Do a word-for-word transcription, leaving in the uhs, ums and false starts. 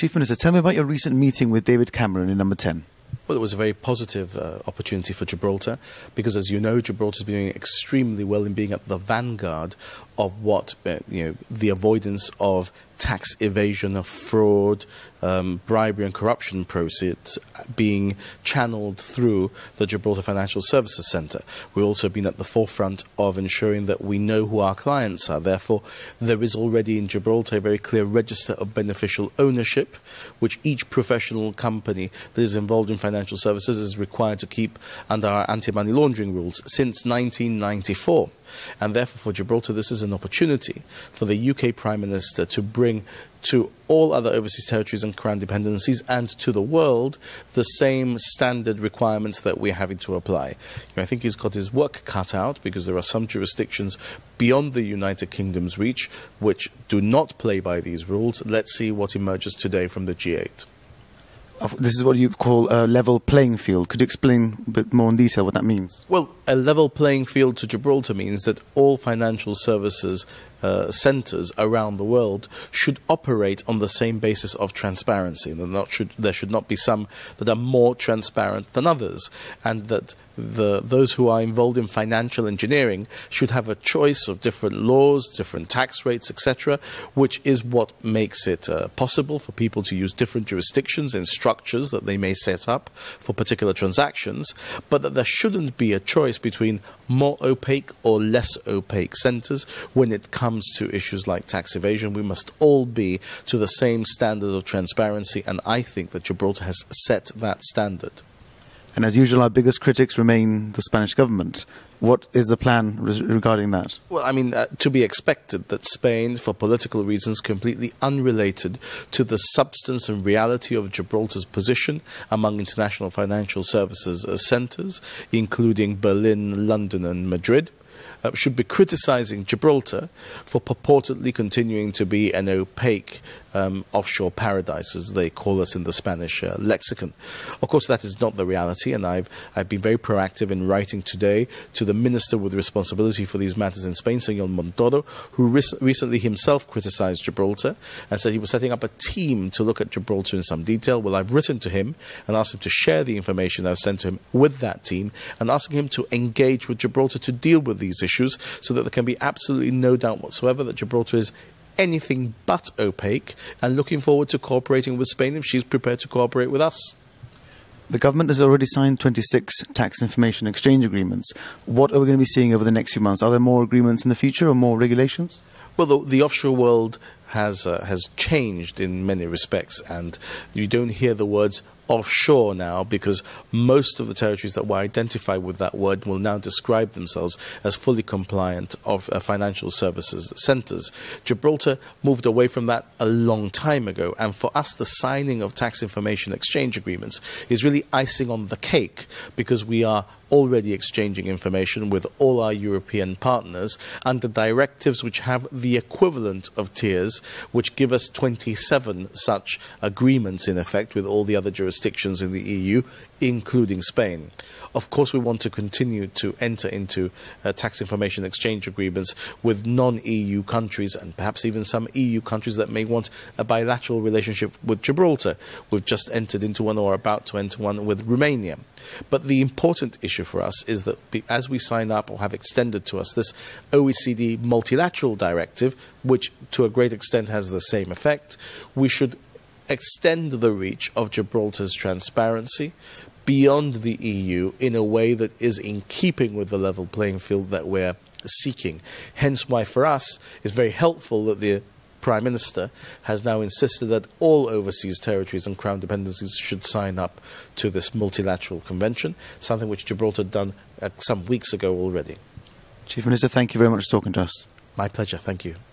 Chief Minister, tell me about your recent meeting with David Cameron in number ten. Well, it was a very positive uh, opportunity for Gibraltar because, as you know, Gibraltar has been doing extremely well in being at the vanguard of what, uh, you know, the avoidance of tax evasion, of fraud, um, bribery and corruption proceeds being channeled through the Gibraltar Financial Services Centre. We've also been at the forefront of ensuring that we know who our clients are. Therefore, there is already in Gibraltar a very clear register of beneficial ownership, which each professional company that is involved in financial services is required to keep under our anti-money laundering rules since nineteen ninety-four. And therefore, for Gibraltar, this is an opportunity for the U K Prime Minister to bring to all other overseas territories and crown dependencies and to the world the same standard requirements that we're having to apply. You know, I think he's got his work cut out because there are some jurisdictions beyond the United Kingdom's reach which do not play by these rules. Let's see what emerges today from the G eight. This is what you call a level playing field. Could you explain a bit more in detail what that means? Well, a level playing field to Gibraltar means that all financial services uh, centres around the world should operate on the same basis of transparency. And not should, there should not be some that are more transparent than others, and that the, those who are involved in financial engineering should have a choice of different laws, different tax rates, et cetera, which is what makes it uh, possible for people to use different jurisdictions and structures that they may set up for particular transactions, but that there shouldn't be a choice between more opaque or less opaque centres when it comes to issues like tax evasion. We must all be to the same standard of transparency, and I think that Gibraltar has set that standard. And as usual, our biggest critics remain the Spanish government. What is the plan regarding that? Well, I mean, uh, to be expected that Spain, for political reasons completely unrelated to the substance and reality of Gibraltar's position among international financial services uh, centres, including Berlin, London and Madrid, uh, should be criticising Gibraltar for purportedly continuing to be an opaque Um, offshore paradise, as they call us in the Spanish uh, lexicon. Of course, that is not the reality, and I've, I've been very proactive in writing today to the minister with responsibility for these matters in Spain, Senor Montoro, who re recently himself criticised Gibraltar and said he was setting up a team to look at Gibraltar in some detail. Well, I've written to him and asked him to share the information I've sent to him with that team, and asking him to engage with Gibraltar to deal with these issues so that there can be absolutely no doubt whatsoever that Gibraltar is anything but opaque, and looking forward to cooperating with Spain if she's prepared to cooperate with us. The government has already signed twenty-six tax information exchange agreements. What are we going to be seeing over the next few months? Are there more agreements in the future or more regulations? Well, the, the offshore world has uh, has changed in many respects, and you don't hear the words offshore now because most of the territories that were identified with that word will now describe themselves as fully compliant of uh, financial services centres. Gibraltar moved away from that a long time ago, and for us the signing of tax information exchange agreements is really icing on the cake because we are already exchanging information with all our European partners under directives which have the equivalent of tiers, which give us twenty-seven such agreements in effect with all the other jurisdictions in the E U, including Spain. Of course, we want to continue to enter into uh, tax information exchange agreements with non-E U countries, and perhaps even some E U countries that may want a bilateral relationship with Gibraltar. We've just entered into one or are about to enter one with Romania. But the important issue for us is that as we sign up or have extended to us this O E C D multilateral directive, which to a great extent has the same effect, we should extend the reach of Gibraltar's transparency beyond the E U in a way that is in keeping with the level playing field that we're seeking. Hence why for us it's very helpful that the Prime Minister has now insisted that all overseas territories and crown dependencies should sign up to this multilateral convention, something which Gibraltar had done uh, some weeks ago already. Chief Minister, thank you very much for talking to us. My pleasure, thank you.